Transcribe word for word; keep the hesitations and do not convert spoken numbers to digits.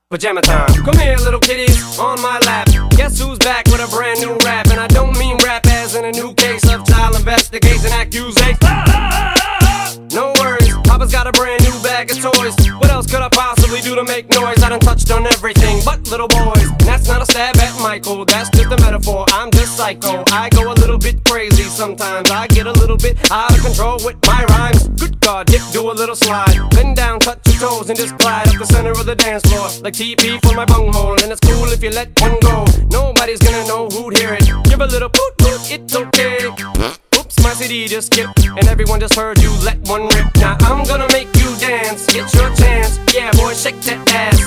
Pajama time. Come here, little kitties, on my lap. Guess who's back with a brand new rap? And I don't mean rap as in a new case of child investigation accusation. No worries, Papa's got a brand new bag of toys. What else could I possibly do to make noise? I done touched on everything but little boys. And that's not a stab at Michael, that's just a metaphor. I'm just psycho, I go a little bit crazy sometimes. I get a little bit out of control with my rhymes. Good God, Dick, do a little slide. Bend down, touch your toes, and just glide up the center of the dance floor like T P for my bunghole. And it's cool if you let one go. Nobody's gonna know who'd hear it. Give a little poot poot, it's okay. Oops, my C D just skipped, and everyone just heard you let one rip. Now I'm gonna make you dance, get your chance. Yeah, boy, shake that ass.